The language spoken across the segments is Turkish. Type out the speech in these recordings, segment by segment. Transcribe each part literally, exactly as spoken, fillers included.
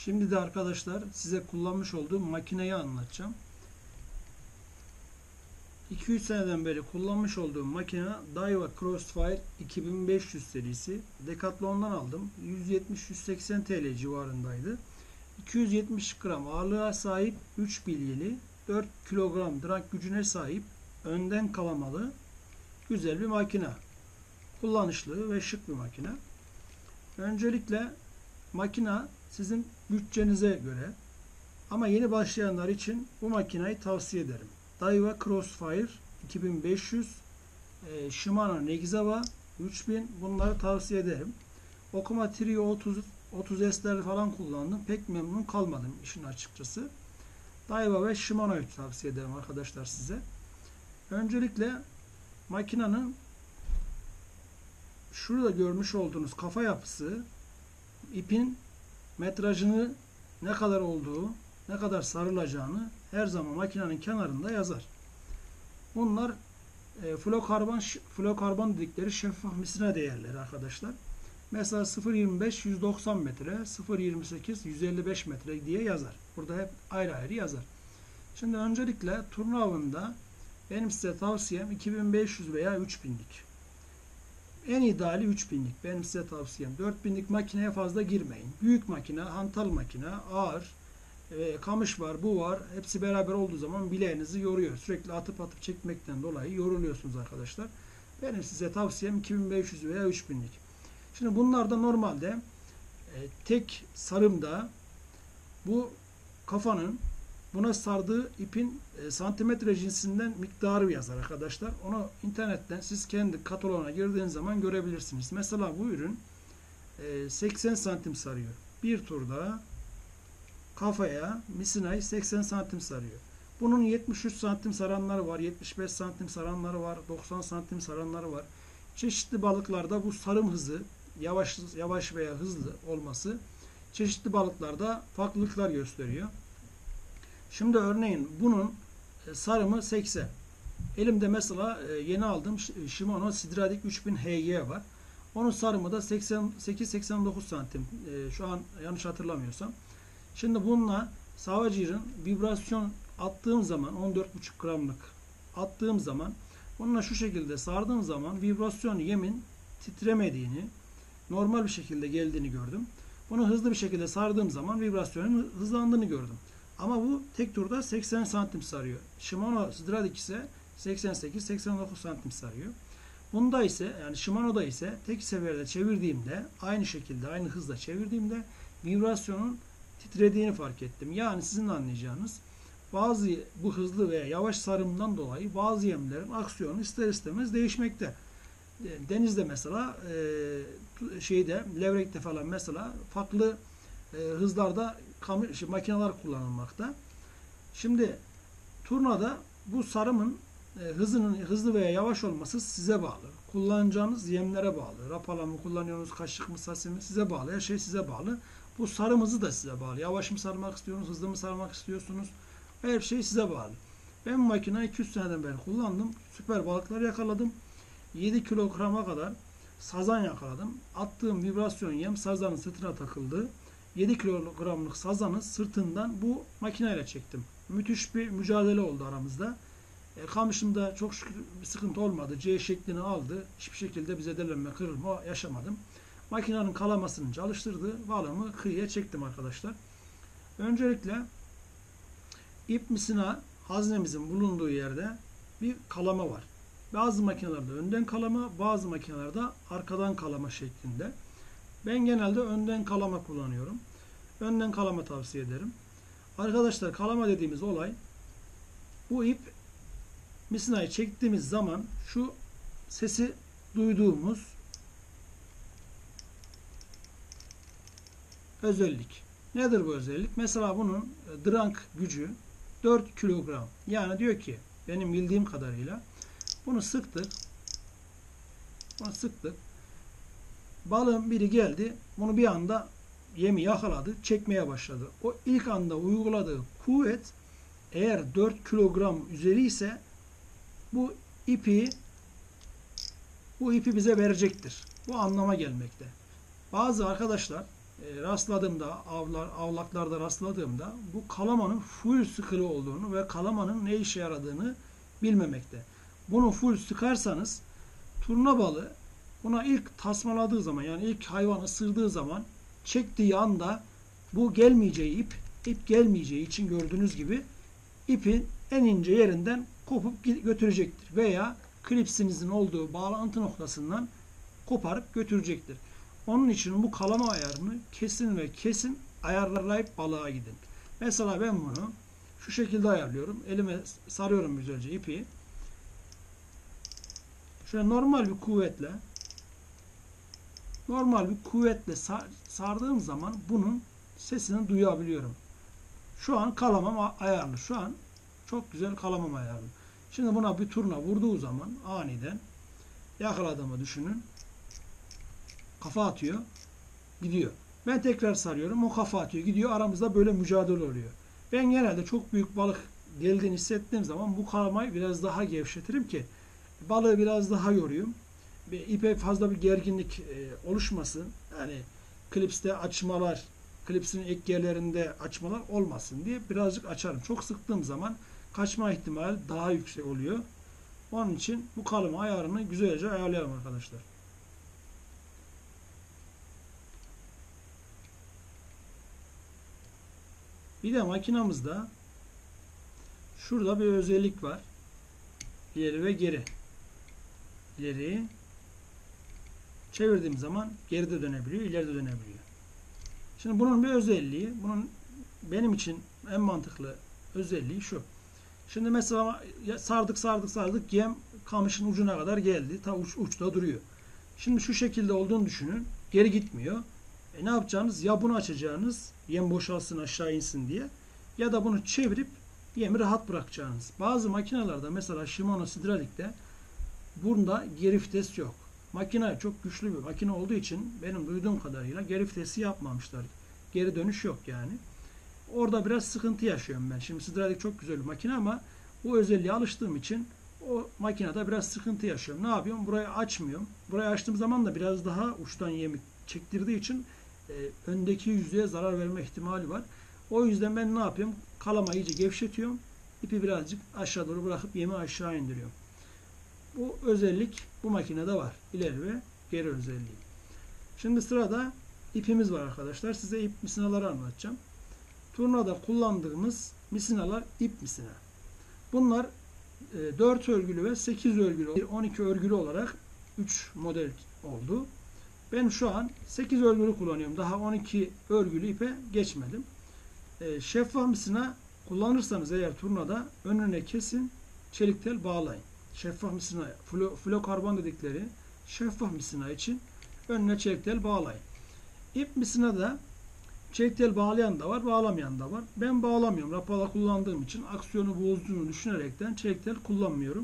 Şimdi de arkadaşlar size kullanmış olduğum makineyi anlatacağım. iki üç seneden beri kullanmış olduğum makine Daiwa Crossfire iki bin beş yüz serisi. Decathlon'dan aldım. yüz yetmiş yüz seksen T L civarındaydı. iki yüz yetmiş gram ağırlığa sahip, üç bilyeli, dört kilogram drag gücüne sahip, önden kalamalı güzel bir makine. Kullanışlı ve şık bir makine. Öncelikle makine sizin bütçenize göre, ama yeni başlayanlar için bu makineyi tavsiye ederim. Daiwa Crossfire iki bin beş yüz, e, Shimano Negizawa üç bin, bunları tavsiye ederim. Okuma Trio otuz, otuz S'ler falan kullandım. Pek memnun kalmadım işin açıkçası. Daiwa ve Shimano'yu tavsiye ederim arkadaşlar size. Öncelikle makinenin şurada görmüş olduğunuz kafa yapısı, ipin metrajını, ne kadar olduğu, ne kadar sarılacağını her zaman makinenin kenarında yazar. Bunlar e, flokarbon flokarbon dedikleri şeffaf misina değerleri arkadaşlar. Mesela sıfır virgül yirmi beş yüz doksan metre, sıfır virgül yirmi sekiz yüz elli beş metre diye yazar. Burada hep ayrı ayrı yazar. Şimdi öncelikle turna avında benim size tavsiyem iki bin beş yüz veya üç binlik. En ideali üç binlik. Benim size tavsiyem. dört binlik makineye fazla girmeyin. Büyük makine, hantal makine, ağır, e, kamış var, bu var. Hepsi beraber olduğu zaman bileğinizi yoruyor. Sürekli atıp atıp çekmekten dolayı yoruluyorsunuz arkadaşlar. Benim size tavsiyem iki bin beş yüz veya üç binlik. Şimdi bunlarda normalde e, tek sarımda bu kafanın buna sardığı ipin e, santimetre cinsinden miktarı yazar arkadaşlar. Onu internetten siz kendi kataloğuna girdiğiniz zaman görebilirsiniz. Mesela bu ürün e, seksen santim sarıyor. Bir turda kafaya misinayı seksen santim sarıyor. Bunun yetmiş üç santim saranları var, yetmiş beş santim saranları var, doksan santim saranları var. Çeşitli balıklarda bu sarım hızı yavaş yavaş veya hızlı olması çeşitli balıklarda farklılıklar gösteriyor. Şimdi örneğin bunun sarımı seksen. Elimde mesela yeni aldığım Shimano Sidradic üç bin H Y var. Onun sarımı da seksen sekiz seksen dokuz santim. Şu an yanlış hatırlamıyorsam. Şimdi bununla Savagear'ın vibrasyon attığım zaman on dört buçuk gramlık attığım zaman bununla şu şekilde sardığım zaman vibrasyon yemin titremediğini, normal bir şekilde geldiğini gördüm. Bunu hızlı bir şekilde sardığım zaman vibrasyonun hızlandığını gördüm. Ama bu tek turda seksen santim sarıyor. Shimano Sidradic ise seksen sekiz seksen dokuz santim sarıyor. Bunda ise, yani Shimano'da ise tek seferde çevirdiğimde, aynı şekilde aynı hızla çevirdiğimde vibrasyonun titrediğini fark ettim. Yani sizin anlayacağınız, bazı bu hızlı veya yavaş sarımdan dolayı bazı yemlerin aksiyonu ister istemez değişmekte. Denizde mesela e, şeyde levrekte falan mesela farklı e, hızlarda kamu, makineler kullanılmakta. Şimdi turnada bu sarımın e, hızının hızlı veya yavaş olması size bağlı. Kullanacağınız yemlere bağlı. Rapala mı kullanıyorsunuz, kaşık mı, sasi mi, size bağlı. Her şey size bağlı. Bu sarım hızı da size bağlı. Yavaş mı sarmak istiyorsunuz, hızlı mı sarmak istiyorsunuz? Her şey size bağlı. Ben bu makineyi iki üç seneden beri kullandım. Süper balıklar yakaladım. yedi kilograma kadar sazan yakaladım. Attığım vibrasyon yem sazanın sırtına takıldı. yedi kilogramlık sazanı sırtından bu makineyle çektim. Müthiş bir mücadele oldu aramızda. E, kamışımda çok şükür bir sıkıntı olmadı. C şeklini aldı. Hiçbir şekilde bize zedelenme, kırılma yaşamadım. Makinenin kalamasını çalıştırdı. Balığımı kıyıya çektim arkadaşlar. Öncelikle ip misina haznemizin bulunduğu yerde bir kalama var. Bazı makinelerde önden kalama, bazı makinelerde arkadan kalama şeklinde. Ben genelde önden kalama kullanıyorum. Önden kalama tavsiye ederim. Arkadaşlar, kalama dediğimiz olay, bu ip misinayı çektiğimiz zaman şu sesi duyduğumuz özellik. Nedir bu özellik? Mesela bunun drag gücü dört kilogram. Yani diyor ki, benim bildiğim kadarıyla bunu sıktık. Bunu sıktık. Balığın biri geldi. Bunu bir anda yemi yakaladı. Çekmeye başladı. O ilk anda uyguladığı kuvvet eğer dört kilogram üzeri ise bu ipi bu ipi bize verecektir. Bu anlama gelmekte. Bazı arkadaşlar e, rastladığımda, avlar, avlaklarda rastladığımda bu kalamanın full sıkılı olduğunu ve kalamanın ne işe yaradığını bilmemekte. Bunu full sıkarsanız turna balığı buna ilk tasmaladığı zaman, yani ilk hayvan ısırdığı zaman, çektiği anda bu gelmeyeceği ip, ip gelmeyeceği için gördüğünüz gibi ipin en ince yerinden kopup götürecektir. Veya klipsinizin olduğu bağlantı noktasından koparıp götürecektir. Onun için bu kalama ayarını kesin ve kesin ayarlayıp balığa gidin. Mesela ben bunu şu şekilde ayarlıyorum. Elime sarıyorum güzelce ipi. Şöyle normal bir kuvvetle normal bir kuvvetle sar, sardığım zaman bunun sesini duyabiliyorum. Şu an kalamam ayarlı. Şu an çok güzel kalamam ayarlı. Şimdi buna bir turna vurduğu zaman aniden yakaladığımı düşünün. Kafa atıyor. Gidiyor. Ben tekrar sarıyorum. O kafa atıyor. Gidiyor. Aramızda böyle mücadele oluyor. Ben genelde çok büyük balık geldiğini hissettiğim zaman bu kalamayı biraz daha gevşetirim ki balığı biraz daha yoruyum. İpe fazla bir gerginlik e, oluşmasın. Yani klipste açmalar, klipsin ek yerlerinde açmalar olmasın diye birazcık açarım. Çok sıktığım zaman kaçma ihtimali daha yüksek oluyor. Onun için bu kalama ayarını güzelce ayarlayalım arkadaşlar. Bir de makinamızda şurada bir özellik var. İleri ve geri. İleri çevirdiğim zaman geride dönebiliyor, ileride dönebiliyor. Şimdi bunun bir özelliği, bunun benim için en mantıklı özelliği şu. Şimdi mesela sardık sardık sardık, yem kamışın ucuna kadar geldi. Ta uç, uçta duruyor. Şimdi şu şekilde olduğunu düşünün. Geri gitmiyor. E ne yapacağınız? Ya bunu açacağınız, yem boşalsın aşağı insin diye, ya da bunu çevirip yemi rahat bırakacağınız. Bazı makinelerde, mesela Shimano Sidralik'te bunda geri vites yok. Makine çok güçlü bir makine olduğu için benim duyduğum kadarıyla geri vitesi yapmamışlar. Geri dönüş yok yani. Orada biraz sıkıntı yaşıyorum ben. Şimdi Sidralik çok güzel bir makine ama bu özelliğe alıştığım için o makinede biraz sıkıntı yaşıyorum. Ne yapıyorum? Burayı açmıyorum. Burayı açtığım zaman da biraz daha uçtan yemi çektirdiği için e, öndeki yüzeye zarar verme ihtimali var. O yüzden ben ne yapıyorum? Kalamayı iyice gevşetiyorum. İpi birazcık aşağı doğru bırakıp yemi aşağı indiriyorum. Bu özellik bu makinede var. İleri ve geri özelliği. Şimdi sırada ipimiz var arkadaşlar. Size ip misinaları anlatacağım. Turnada kullandığımız misinalar ip misina. Bunlar e, dört örgülü ve sekiz örgülü, on iki örgülü olarak üç model oldu. Ben şu an sekiz örgülü kullanıyorum. Daha on iki örgülü ipe geçmedim. E, şeffaf misina kullanırsanız eğer turnada önüne kesin çelik tel bağlayın. Şeffaf misina, flo, flokarbon dedikleri şeffaf misina için önüne çelik tel bağlayın. İp misina da çelik tel bağlayan da var, bağlamayan da var. Ben bağlamıyorum. Rapala kullandığım için aksiyonu bozduğunu düşünerekten çelik tel kullanmıyorum.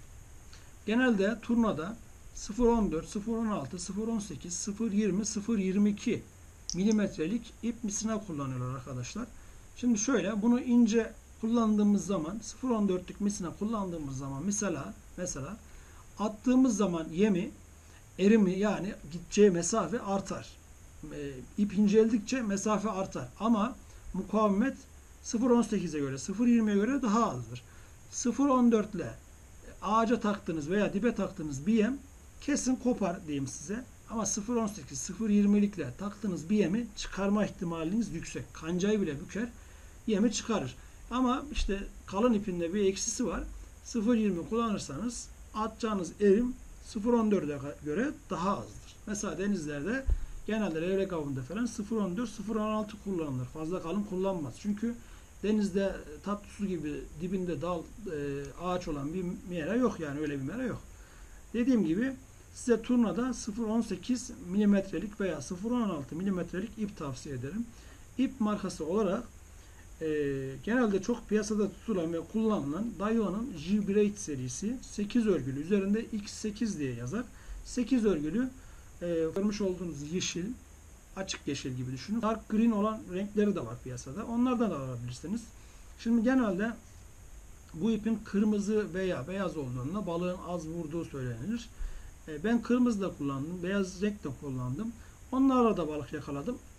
Genelde turnada sıfır nokta on dört, sıfır nokta on altı, sıfır nokta on sekiz, sıfır nokta yirmi, sıfır nokta yirmi iki milimetrelik ip misina kullanıyorlar arkadaşlar. Şimdi şöyle, bunu ince kullandığımız zaman, sıfır nokta on dörtlük misina kullandığımız zaman mesela mesela attığımız zaman yemi erimi, yani gideceği mesafe artar. E, ip inceldikçe mesafe artar. Ama mukavemet sıfır nokta on sekize göre, sıfır nokta yirmiye göre daha azdır. sıfır nokta on dört ile ağaca taktığınız veya dibe taktığınız bir yem kesin kopar diyeyim size. Ama sıfır nokta on sekiz, sıfır nokta yirmilikle taktığınız bir yemi çıkarma ihtimaliniz yüksek. Kancayı bile büker, yemi çıkarır. Ama işte kalın ipinde bir eksisi var. sıfır nokta yirmi kullanırsanız atacağınız erim sıfır nokta on dörde göre daha azdır. Mesela denizlerde genelde levrek avında falan sıfır nokta on dört, sıfır nokta on altı kullanılır. Fazla kalın kullanmaz. Çünkü denizde tatlı su gibi dibinde dal, e, ağaç olan bir mera yok, yani öyle bir mera yok. Dediğim gibi size turnada sıfır nokta on sekiz milimetrelik veya sıfır nokta on altı milimetrelik ip tavsiye ederim. İp markası olarak e, genelde çok piyasada tutulan ve kullanılan Daiwa'nın G-Braid serisi sekiz örgülü, üzerinde X sekiz diye yazar. sekiz örgülü, e, görmüş olduğunuz yeşil, açık yeşil gibi düşünün. Dark green olan renkleri de var piyasada. Onlardan da alabilirsiniz. Şimdi genelde bu ipin kırmızı veya beyaz olduğunda balığın az vurduğu söylenir. Ben kırmızı da kullandım, beyaz renk de kullandım. Onlarla da balık yakaladım.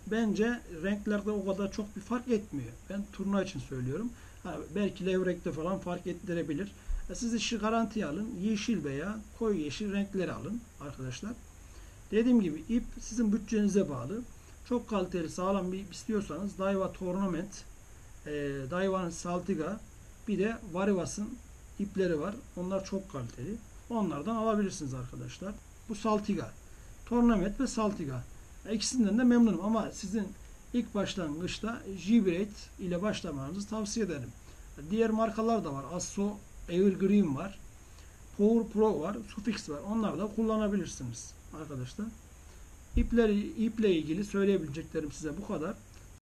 bence renklerde o kadar çok bir fark etmiyor. Ben turna için söylüyorum. Ha, belki levrekte falan fark ettirebilir. E, siz işi garantiye alın. Yeşil veya koyu yeşil renkleri alın arkadaşlar. Dediğim gibi ip sizin bütçenize bağlı. Çok kaliteli sağlam bir ip istiyorsanız Daiwa Tournament, e, Daiwa'nın Saltiga, bir de Varivas'ın ipleri var. Onlar çok kaliteli. Onlardan alabilirsiniz arkadaşlar. Bu Saltiga. Tournament ve Saltiga. İkisinden de memnunum ama sizin ilk başlangıçta G-Braid ile başlamanızı tavsiye ederim. Diğer markalar da var. Asso Evergreen var. Power Pro var. Sufix var. Onları da kullanabilirsiniz arkadaşlar. İpleri, iple ilgili söyleyebileceklerim size bu kadar.